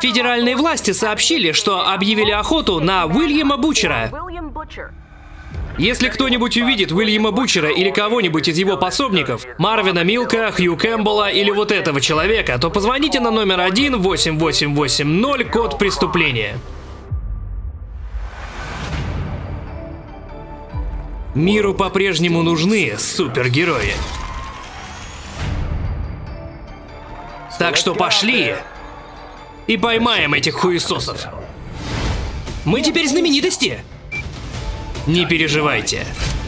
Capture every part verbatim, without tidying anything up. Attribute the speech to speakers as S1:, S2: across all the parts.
S1: Федеральные власти сообщили, что объявили охоту на Уильяма Бутчера. Если кто-нибудь увидит Уильяма Бутчера или кого-нибудь из его пособников, Марвина Милка, Хью Кэмпбелла или вот этого человека, то позвоните на номер один восемь восемь восемь ноль, код преступления. Миру по-прежнему нужны супергерои. Так что пошли и поймаем этих хуесосов. Мы теперь знаменитости. Не переживайте.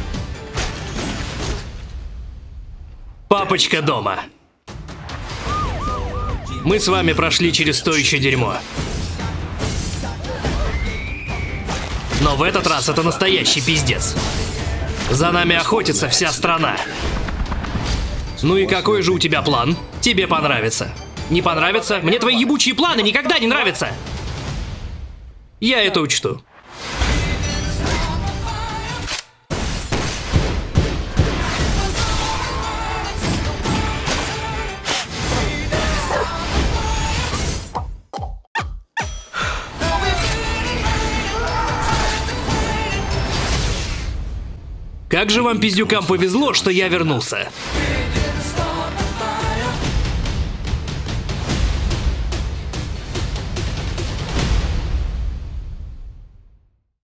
S1: Папочка дома. Мы с вами прошли через то еще дерьмо. Но в этот раз это настоящий пиздец. За нами охотится вся страна. Ну и какой же у тебя план? Тебе понравится. Не понравится? Мне твои ебучие планы никогда не нравятся. Я это учту. Как же вам, пиздюкам, повезло, что я вернулся.